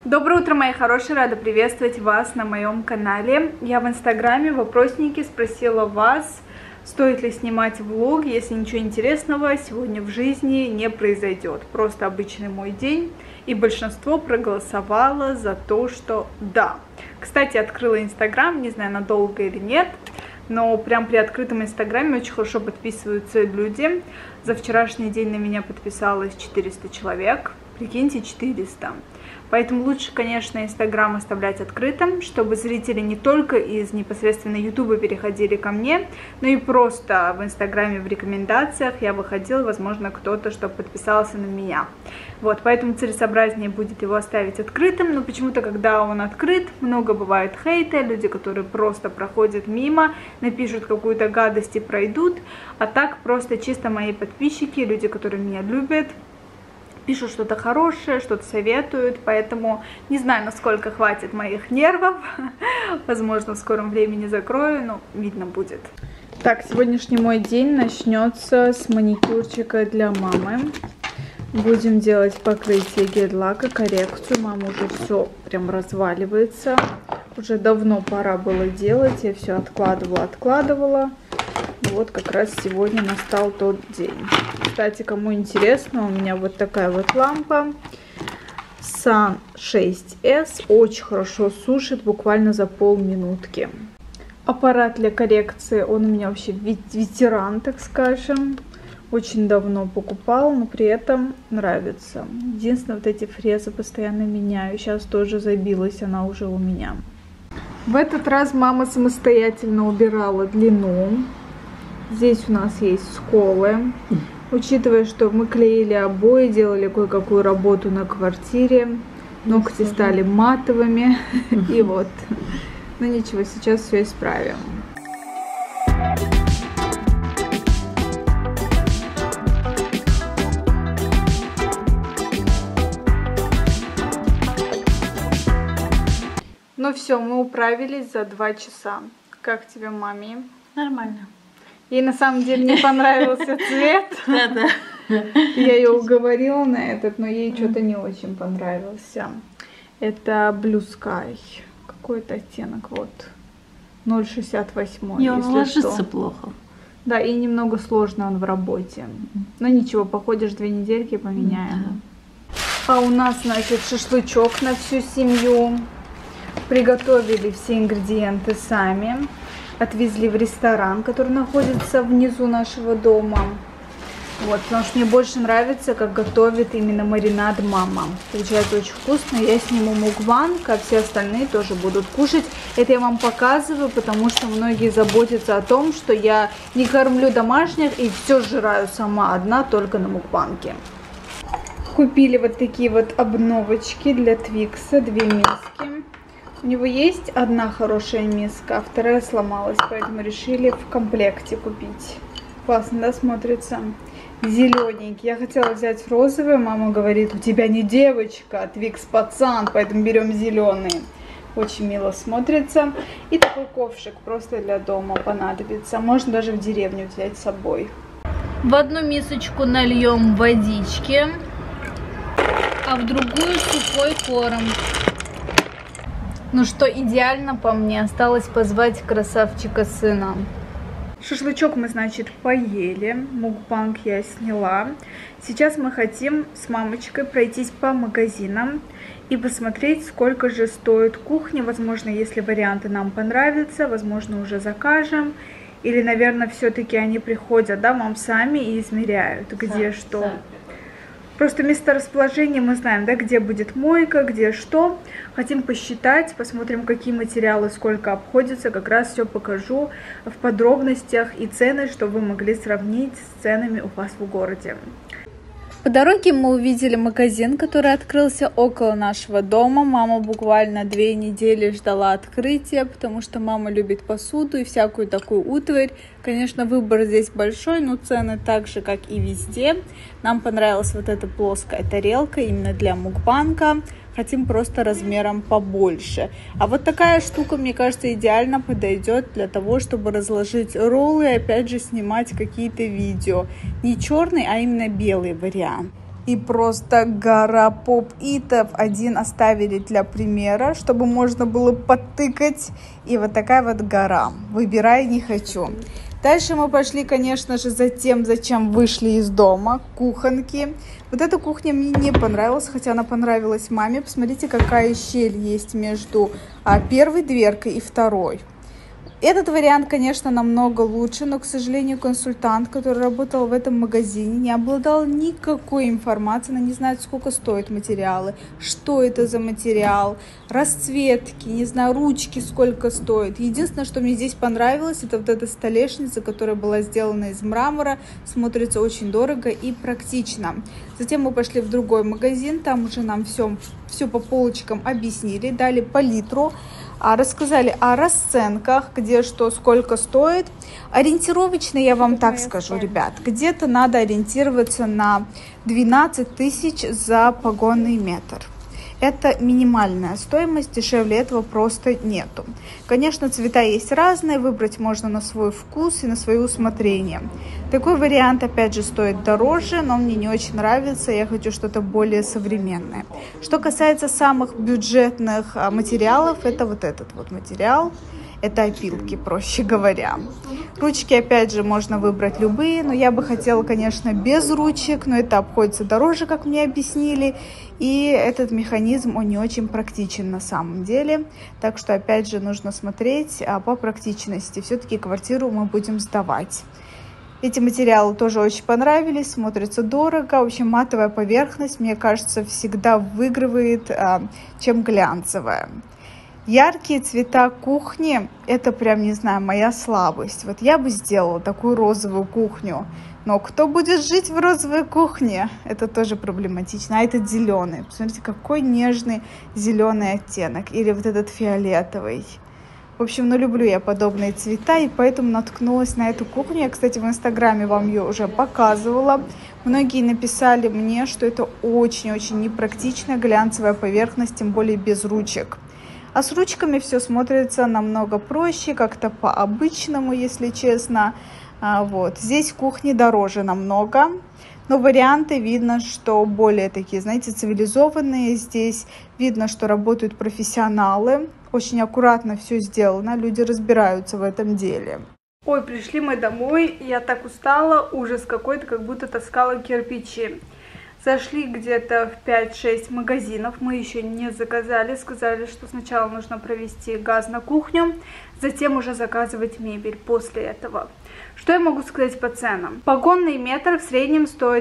Доброе утро, мои хорошие! Рада приветствовать вас на моем канале. Я в инстаграме в вопроснике спросила вас, стоит ли снимать влог, если ничего интересного сегодня в жизни не произойдет. Просто обычный мой день. И большинство проголосовало за то, что да. Кстати, открыла инстаграм, не знаю, надолго или нет, но прям при открытом инстаграме очень хорошо подписываются люди. За вчерашний день на меня подписалось 400 человек. Прикиньте, 400. Поэтому лучше, конечно, инстаграм оставлять открытым, чтобы зрители не только из непосредственно ютуба переходили ко мне, но и просто в инстаграме в рекомендациях я выходила, возможно, кто-то, чтобы подписался на меня. Вот, поэтому целесообразнее будет его оставить открытым, но почему-то, когда он открыт, много бывает хейта, люди, которые просто проходят мимо, напишут какую-то гадость и пройдут, а так просто чисто мои подписчики, люди, которые меня любят, пишут что-то хорошее, что-то советуют, поэтому не знаю, насколько хватит моих нервов. Возможно, в скором времени закрою, но видно будет. Так, сегодняшний мой день начнется с маникюрчика для мамы. Будем делать покрытие гель-лака, коррекцию. Мама уже все прям разваливается. Уже давно пора было делать, я все откладывала. Вот как раз сегодня настал тот день. Кстати, кому интересно, у меня вот такая вот лампа Sun 6S. Очень хорошо сушит, буквально за полминутки. Аппарат для коррекции, он у меня вообще ветеран, так скажем. Очень давно покупал, но при этом нравится. Единственное, вот эти фрезы постоянно меняю. Сейчас тоже забилась, она уже у меня. В этот раз мама самостоятельно убирала длину. Здесь у нас есть сколы. Учитывая, что мы клеили обои, делали кое-какую работу на квартире, ногти стали матовыми. И вот. Но ничего, сейчас все исправим. Ну все, мы управились за 2 часа. Как тебе, маме? Нормально. Ей на самом деле не понравился цвет. Да-да. Я ее уговорила на этот, но ей что-то не очень понравился. Это Blue Sky. Какой-то оттенок, вот. 0,68. И он ложится плохо. Да, и немного сложно он в работе. Но ничего, походишь 2 недельки, поменяем. Да. А у нас, значит, шашлычок на всю семью. Приготовили все ингредиенты сами. Отвезли в ресторан, который находится внизу нашего дома. Вот, потому что мне больше нравится, как готовит именно маринад мама. Получается очень вкусно. Я сниму мукбанг, а все остальные тоже будут кушать. Это я вам показываю, потому что многие заботятся о том, что я не кормлю домашних и все жраю сама одна, только на мукбанге. Купили вот такие вот обновочки для Твикса, 2 миски. У него есть одна хорошая миска, а вторая сломалась, поэтому решили в комплекте купить. Классно, да, смотрится? Зелененький. Я хотела взять розовый, мама говорит, у тебя не девочка, а Твикс пацан, поэтому берем зеленый. Очень мило смотрится. И такой ковшик просто для дома понадобится. Можно даже в деревню взять с собой. В одну мисочку нальем водички, а в другую сухой корм. Ну что, идеально по мне. Осталось позвать красавчика сына. Шашлычок мы, значит, поели. Мукбанг я сняла. Сейчас мы хотим с мамочкой пройтись по магазинам и посмотреть, сколько же стоит кухня. Возможно, если варианты нам понравятся, возможно, уже закажем. Или, наверное, все-таки они приходят, да, мам, сами и измеряют, где что. Просто месторасположение мы знаем, да, где будет мойка, где что. Хотим посчитать, посмотрим, какие материалы, сколько обходится. Как раз все покажу в подробностях и цены, чтобы вы могли сравнить с ценами у вас в городе. По дороге мы увидели магазин, который открылся около нашего дома. Мама буквально 2 недели ждала открытия, потому что мама любит посуду и всякую такую утварь. Конечно, выбор здесь большой, но цены так же, как и везде. Нам понравилась вот эта плоская тарелка именно для мукбанга. Хотим просто размером побольше. А вот такая штука, мне кажется, идеально подойдет для того, чтобы разложить роллы и опять же снимать какие-то видео. Не черный, а именно белый вариант. И просто гора поп-итов. Один оставили для примера, чтобы можно было подтыкать. И вот такая вот гора. Выбирай, не хочу. Дальше мы пошли, конечно же, за тем, зачем вышли из дома. Кухонки. Вот эта кухня мне не понравилась, хотя она понравилась маме. Посмотрите, какая щель есть между первой дверкой и второй. Этот вариант, конечно, намного лучше, но, к сожалению, консультант, который работал в этом магазине, не обладал никакой информацией, она не знает, сколько стоят материалы, что это за материал, расцветки, не знаю, ручки сколько стоят. Единственное, что мне здесь понравилось, это вот эта столешница, которая была сделана из мрамора, смотрится очень дорого и практично. Затем мы пошли в другой магазин, там уже нам все по полочкам объяснили, дали палитру, рассказали о расценках, где что, сколько стоит. Ориентировочно я вам так скажу, ребят, где-то надо ориентироваться на 12 тысяч за погонный метр. Это минимальная стоимость, дешевле этого просто нету. Конечно, цвета есть разные, выбрать можно на свой вкус и на свое усмотрение. Такой вариант, опять же, стоит дороже, но мне не очень нравится, я хочу что-то более современное. Что касается самых бюджетных материалов, это вот этот вот материал. Это опилки, проще говоря. Ручки, опять же, можно выбрать любые, но я бы хотела, конечно, без ручек, но это обходится дороже, как мне объяснили. И этот механизм, он не очень практичен на самом деле. Так что, опять же, нужно смотреть по практичности. Все-таки квартиру мы будем сдавать. Эти материалы тоже очень понравились, смотрятся дорого. В общем, матовая поверхность, мне кажется, всегда выигрывает, чем глянцевая. Яркие цвета кухни, это прям, не знаю, моя слабость. Вот я бы сделала такую розовую кухню, но кто будет жить в розовой кухне? Это тоже проблематично. А этот зеленый, посмотрите, какой нежный зеленый оттенок. Или вот этот фиолетовый. В общем, люблю я подобные цвета, и поэтому наткнулась на эту кухню. Я, кстати, в инстаграме вам ее уже показывала. Многие написали мне, что это очень-очень непрактичная глянцевая поверхность, тем более без ручек. А с ручками все смотрится намного проще, как-то по-обычному, если честно. Вот. Здесь кухни дороже намного, но варианты видно, что более такие, знаете, цивилизованные. Здесь видно, что работают профессионалы. Очень аккуратно все сделано, люди разбираются в этом деле. Ой, пришли мы домой, я так устала, ужас какой-то, как будто таскала кирпичи. Зашли где-то в 5-6 магазинов, мы еще не заказали, сказали, что сначала нужно провести газ на кухню, затем уже заказывать мебель после этого. Что я могу сказать по ценам? Погонный метр в среднем стоит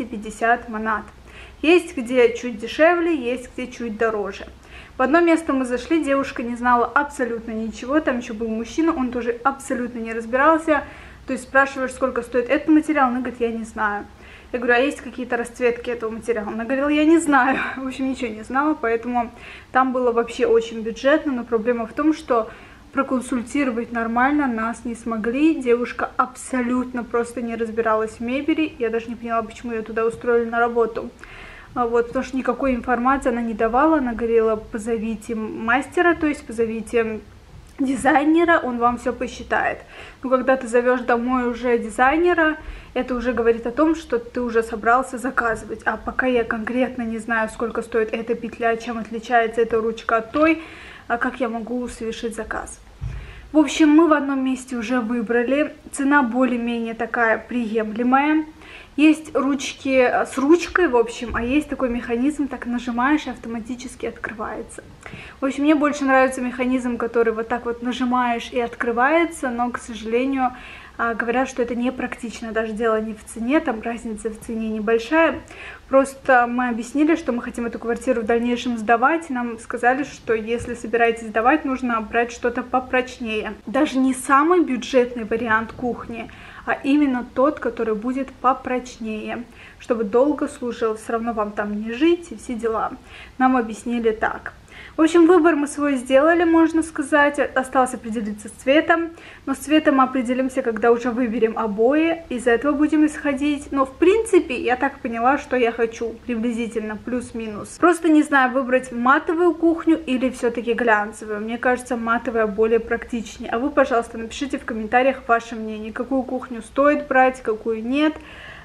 250 манат. Есть где чуть дешевле, есть где чуть дороже. В одно место мы зашли, девушка не знала абсолютно ничего, там еще был мужчина, он тоже абсолютно не разбирался. То есть спрашиваешь, сколько стоит этот материал, она говорит, я не знаю. Я говорю, а есть какие-то расцветки этого материала? Она говорила, я не знаю. В общем, ничего не знала, поэтому там было вообще очень бюджетно. Но проблема в том, что проконсультировать нормально нас не смогли. Девушка абсолютно просто не разбиралась в мебели. Я даже не поняла, почему ее туда устроили на работу. Вот, потому что никакой информации она не давала. Она говорила, позовите мастера, то есть позовите дизайнера, он вам все посчитает. Но когда ты зовешь домой уже дизайнера, это уже говорит о том, что ты уже собрался заказывать. А пока я конкретно не знаю, сколько стоит эта петля, чем отличается эта ручка от той, как я могу совершить заказ. В общем, мы в одном месте уже выбрали. Цена более-менее такая приемлемая. Есть ручки с ручкой, в общем, а есть такой механизм, так нажимаешь и автоматически открывается. В общем, мне больше нравится механизм, который вот так вот нажимаешь и открывается, но, к сожалению, говорят, что это непрактично. Даже дело не в цене, там разница в цене небольшая. Просто мы объяснили, что мы хотим эту квартиру в дальнейшем сдавать, и нам сказали, что если собираетесь сдавать, нужно брать что-то попрочнее. Даже не самый бюджетный вариант кухни, а именно тот, который будет попрочнее, чтобы долго служил, все равно вам там не жить и все дела. Нам объяснили так. В общем, выбор мы свой сделали, можно сказать. Осталось определиться с цветом. Но с цветом мы определимся, когда уже выберем обои. Из этого будем исходить. Но в принципе, я так поняла, что я хочу. Приблизительно, плюс-минус. Просто не знаю, выбрать матовую кухню или все-таки глянцевую. Мне кажется, матовая более практичнее. А вы, пожалуйста, напишите в комментариях ваше мнение. Какую кухню стоит брать, какую нет.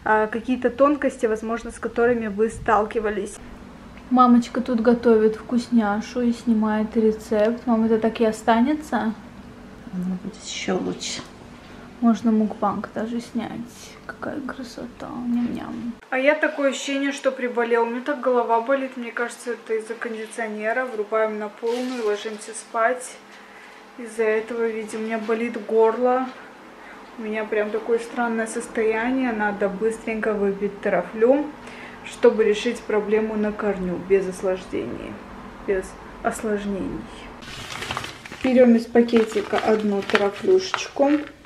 какие-то тонкости, возможно, с которыми вы сталкивались. Мамочка тут готовит вкусняшу и снимает рецепт. Мам, это так и останется? Оно будет еще лучше. Можно мукбанг даже снять. Какая красота. Ням-ням. А я такое ощущение, что приболел. У меня так голова болит. Мне кажется, это из-за кондиционера. Врубаем на полную, ложимся спать. Из-за этого, видимо, у меня болит горло. У меня прям такое странное состояние. Надо быстренько выпить терафлю, чтобы решить проблему на корню, без осложнений. Без осложнений. Берем из пакетика одну терафлюшечку.